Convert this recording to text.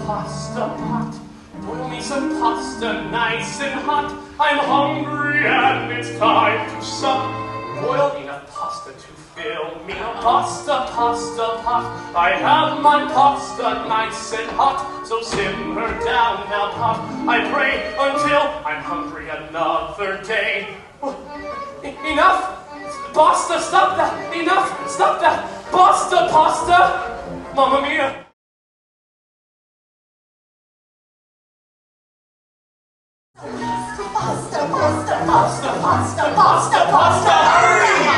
pasta pot. Boil me some pasta nice and hot. I'm hungry and it's time to sup. Boil enough pasta to fill me a pasta pot. I have my pasta nice and hot, so simmer down now, pot. I pray until I'm hungry another day. Enough! Pasta, stop that! Enough! Stop that! Pasta! Mamma mia! Pasta! Hurry!